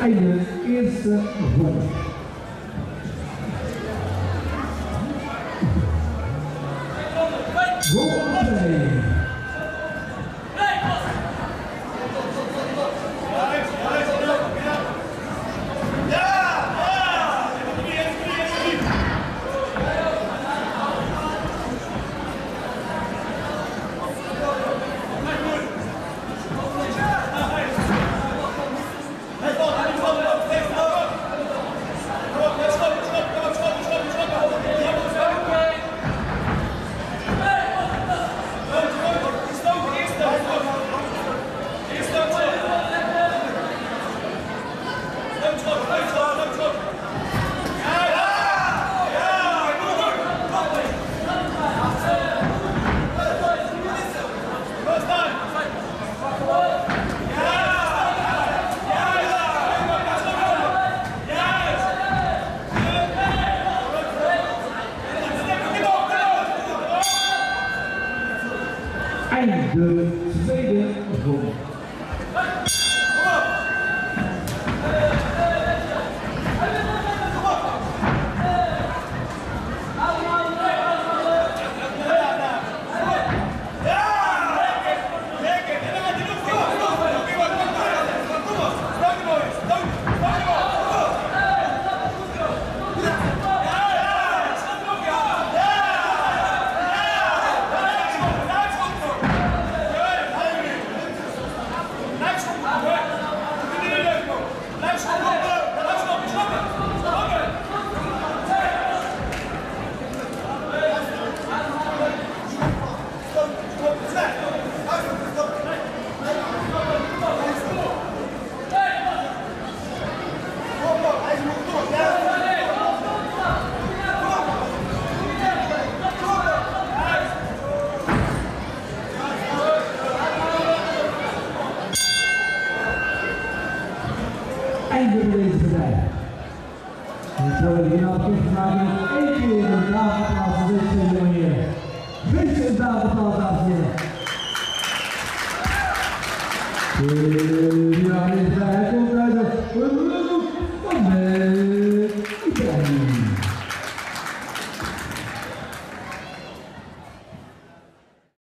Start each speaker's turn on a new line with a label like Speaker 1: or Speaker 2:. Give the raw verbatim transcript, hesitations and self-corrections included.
Speaker 1: Einde eerste ronde. Ronde twee. De tweede ronde. Einde van deze partij. En zo hebben we nou bekendgemaakt nog één keer de tafelplaats van deze twee jonge heren. Wees een tafelplaats, dames en heren. Ja, hij komt uit de